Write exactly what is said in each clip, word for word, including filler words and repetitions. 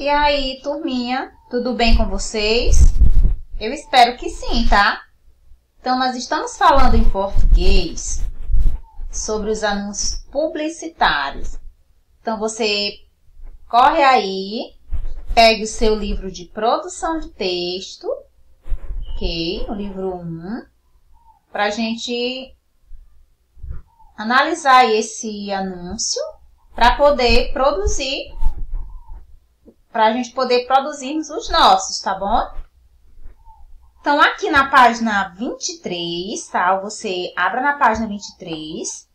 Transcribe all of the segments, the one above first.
E aí, turminha, tudo bem com vocês? Eu espero que sim, tá? Então, nós estamos falando em português sobre os anúncios publicitários. Então, você corre aí, pegue o seu livro de produção de texto, ok? O livro um, para a gente analisar esse anúncio para poder produzir, para a gente poder produzirmos os nossos, tá bom? Então, aqui na página vinte e três, tá? Você abra na página vinte e três,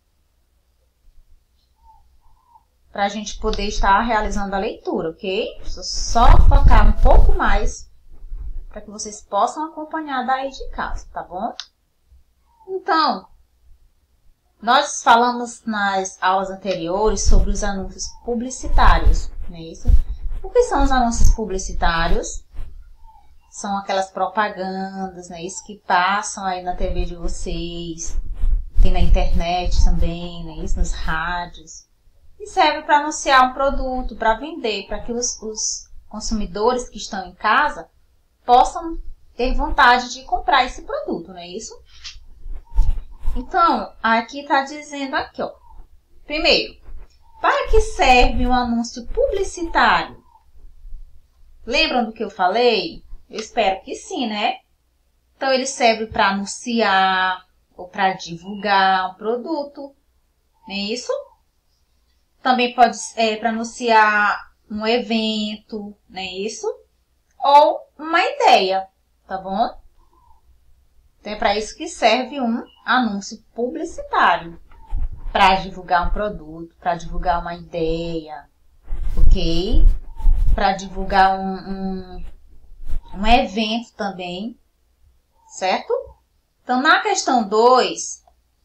para a gente poder estar realizando a leitura, ok? Deixa eu só focar um pouco mais, para que vocês possam acompanhar daí de casa, tá bom? Então, nós falamos nas aulas anteriores sobre os anúncios publicitários, não é isso? O que são os anúncios publicitários? São aquelas propagandas, né, isso que passam aí na T V de vocês, tem na internet também, né, isso, nos rádios. E serve para anunciar um produto, para vender, para que os, os consumidores que estão em casa possam ter vontade de comprar esse produto, não é isso? Então, aqui está dizendo aqui, ó. Primeiro, para que serve um anúncio publicitário? Lembram do que eu falei? Eu espero que sim, né? Então, ele serve para anunciar ou para divulgar um produto, não é isso? Também pode ser para anunciar um evento, não é isso? Ou uma ideia, tá bom? Então, é para isso que serve um anúncio publicitário. Para divulgar um produto, para divulgar uma ideia, ok? Para divulgar um, um, um evento também, certo? Então, na questão dois,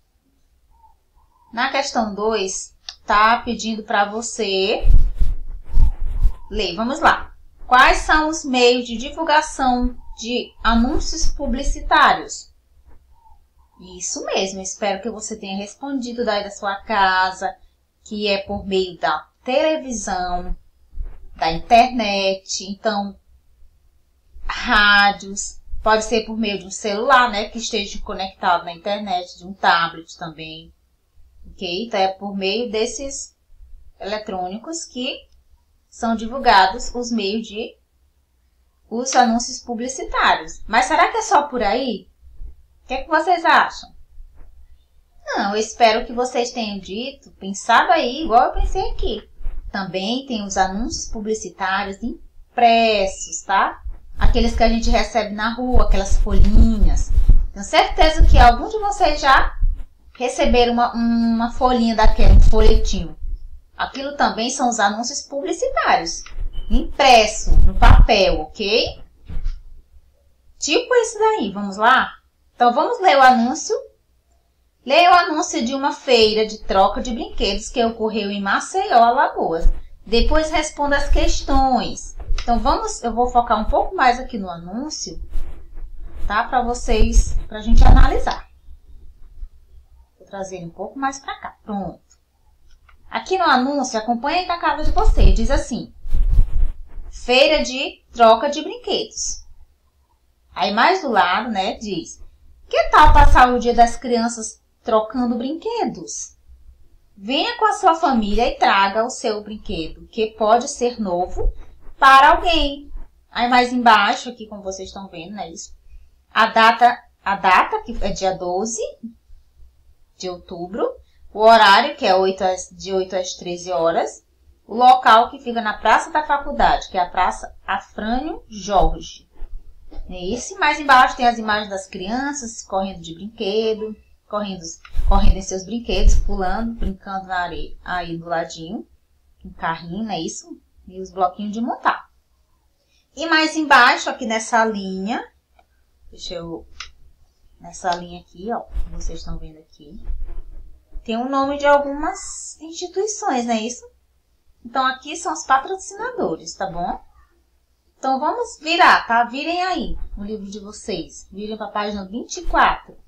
na questão dois, tá pedindo para você ler. Vamos lá. Quais são os meios de divulgação de anúncios publicitários? Isso mesmo, espero que você tenha respondido daí da sua casa, que é por meio da televisão, da internet, então, rádios, pode ser por meio de um celular, né, que esteja conectado na internet, de um tablet também, ok? Então, é por meio desses eletrônicos que são divulgados os meios de os anúncios publicitários. Mas será que é só por aí? O que é que vocês acham? Não, eu espero que vocês tenham dito, pensado aí, igual eu pensei aqui. Também tem os anúncios publicitários impressos, tá? Aqueles que a gente recebe na rua, aquelas folhinhas. Tenho certeza que algum de vocês já receberam uma, uma folhinha daquele, um folhetinho. Aquilo também são os anúncios publicitários, impresso no papel, ok? Tipo esse daí, vamos lá? Então, vamos ler o anúncio. Leia o anúncio de uma feira de troca de brinquedos que ocorreu em Maceió, Alagoas. Depois responda as questões. Então, vamos, eu vou focar um pouco mais aqui no anúncio, tá? Para vocês, para a gente analisar. Vou trazer um pouco mais para cá. Pronto. Aqui no anúncio, acompanha aí na casa de vocês. Diz assim: feira de troca de brinquedos. Aí, mais do lado, né, diz: que tal passar o dia das crianças trocando brinquedos? Venha com a sua família e traga o seu brinquedo, que pode ser novo para alguém. Aí mais embaixo, aqui como vocês estão vendo, né, isso. A data, a data, que é dia doze de outubro. O horário, que é de oito às treze horas. O local, que fica na Praça da Faculdade, que é a Praça Afrânio Jorge. Esse mais embaixo tem as imagens das crianças correndo de brinquedo, correndo, correndo em seus brinquedos, pulando, brincando na areia, aí do ladinho, um carrinho, não é isso? E os bloquinhos de montar. E mais embaixo, aqui nessa linha, deixa eu, nessa linha aqui, ó, que vocês estão vendo aqui, tem o nome de algumas instituições, não é isso? Então, aqui são os patrocinadores, tá bom? Então, vamos virar, tá? Virem aí o livro de vocês. Virem para a página vinte e quatro.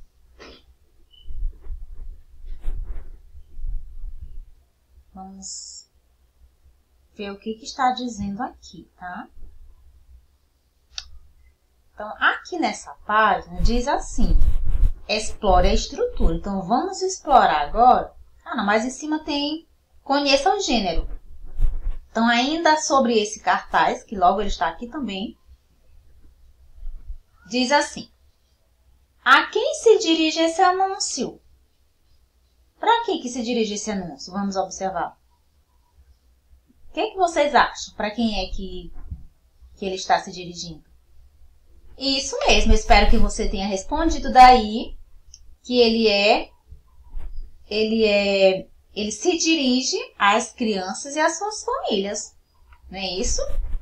Vamos ver o que, que está dizendo aqui, tá? Então, aqui nessa página diz assim, explore a estrutura. Então, vamos explorar agora. Ah, não, mas em cima tem conheça o gênero. Então, ainda sobre esse cartaz, que logo ele está aqui também, diz assim, a quem se dirige esse anúncio? Para quem que se dirige esse anúncio? Vamos observar. O que, que vocês acham? Para quem é que, que ele está se dirigindo? Isso mesmo, eu espero que você tenha respondido daí que ele é, ele é, ele se dirige às crianças e às suas famílias, não é isso?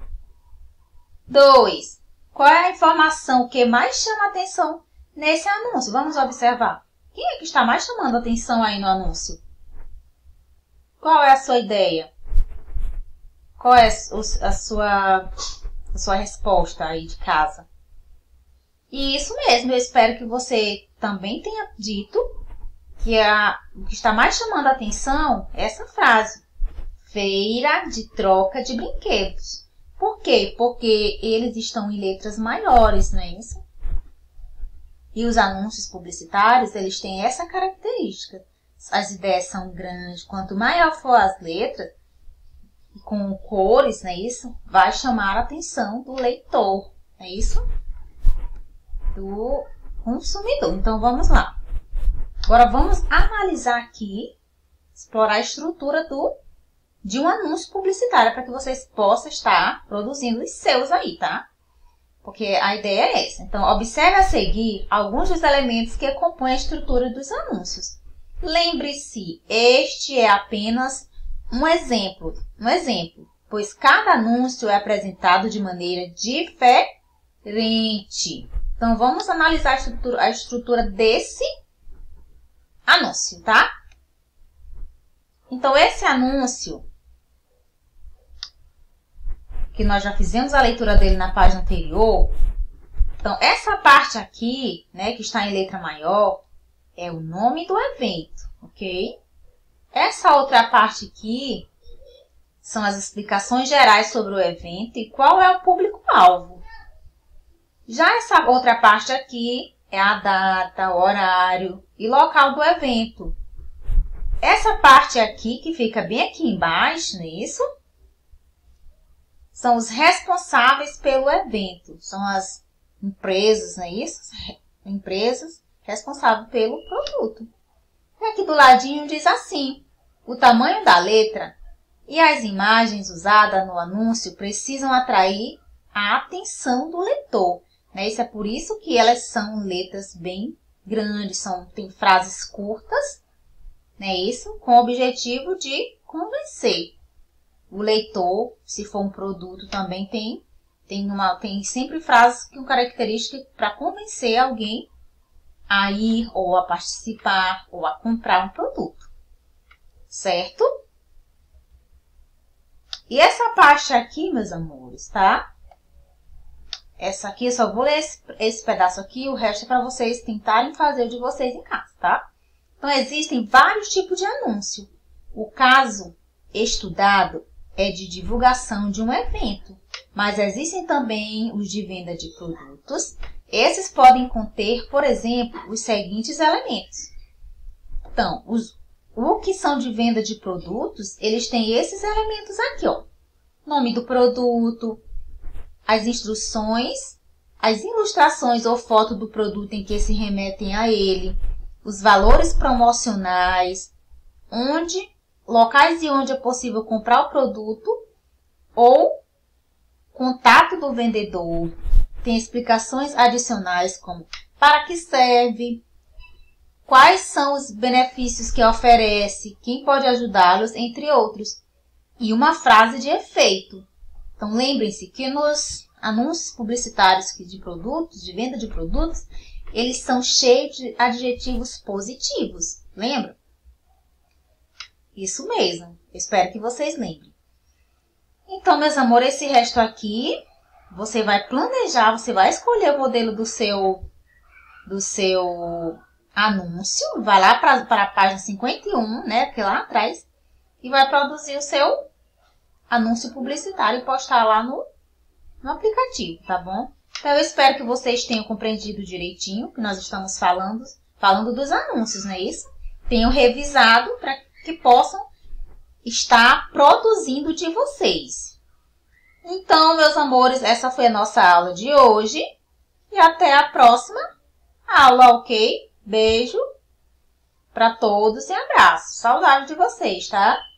Dois, qual é a informação que mais chama a atenção nesse anúncio? Vamos observar. Quem é que está mais chamando a atenção aí no anúncio? Qual é a sua ideia? Qual é a sua, a sua resposta aí de casa? E isso mesmo, eu espero que você também tenha dito que a, o que está mais chamando a atenção é essa frase. Feira de troca de brinquedos. Por quê? Porque eles estão em letras maiores, não é isso? E os anúncios publicitários, eles têm essa característica. As ideias são grandes. Quanto maior for as letras, com cores, não é isso? Vai chamar a atenção do leitor, não é isso? Do consumidor. Então, vamos lá. Agora, vamos analisar aqui, explorar a estrutura do, de um anúncio publicitário para que vocês possam estar produzindo os seus aí, tá? Porque a ideia é essa. Então, observe a seguir alguns dos elementos que compõem a estrutura dos anúncios. Lembre-se, este é apenas um exemplo, um exemplo, pois cada anúncio é apresentado de maneira diferente. Então, vamos analisar a estrutura, a estrutura desse anúncio, tá? Então, esse anúncio, que nós já fizemos a leitura dele na página anterior. Então, essa parte aqui, né, que está em letra maior, é o nome do evento, ok? Essa outra parte aqui são as explicações gerais sobre o evento e qual é o público-alvo. Já essa outra parte aqui é a data, o horário e local do evento. Essa parte aqui, que fica bem aqui embaixo, não é isso? São os responsáveis pelo evento. São as empresas, não é isso? Empresas responsáveis pelo produto. E aqui do ladinho diz assim, o tamanho da letra e as imagens usadas no anúncio precisam atrair a atenção do leitor. Né? Isso é por isso que elas são letras bem grandes, são, tem frases curtas, né? Isso com o objetivo de convencer. O leitor, se for um produto, também tem, tem, uma, tem sempre frases com característica para convencer alguém a ir ou a participar ou a comprar um produto. Certo? E essa parte aqui, meus amores, tá? Essa aqui, eu só vou ler esse, esse pedaço aqui, o resto é para vocês tentarem fazer o de vocês em casa, tá? Então, existem vários tipos de anúncio. O caso estudado é de divulgação de um evento, mas existem também os de venda de produtos. Esses podem conter, por exemplo, os seguintes elementos. Então, os, o que são de venda de produtos, eles têm esses elementos aqui, ó. Nome do produto, as instruções, as ilustrações ou foto do produto em que se remetem a ele, os valores promocionais, onde locais e onde é possível comprar o produto ou contato do vendedor. Tem explicações adicionais como para que serve, quais são os benefícios que oferece, quem pode ajudá-los, entre outros. E uma frase de efeito. Então, lembrem-se que nos anúncios publicitários de produtos, de venda de produtos, eles são cheios de adjetivos positivos. Lembra? Isso mesmo. Eu espero que vocês lembrem. Então, meus amores, esse resto aqui, você vai planejar, você vai escolher o modelo do seu, do seu anúncio, vai lá para a página cinquenta e um, né, que é lá atrás, e vai produzir o seu anúncio publicitário e postar lá no, no aplicativo, tá bom? Então, eu espero que vocês tenham compreendido direitinho o que nós estamos falando, falando dos anúncios, não é isso? Tenham revisado para que possam estar produzindo de vocês. Então, meus amores, essa foi a nossa aula de hoje. E até a próxima aula, ok? Beijo para todos e abraço. Saudade de vocês, tá?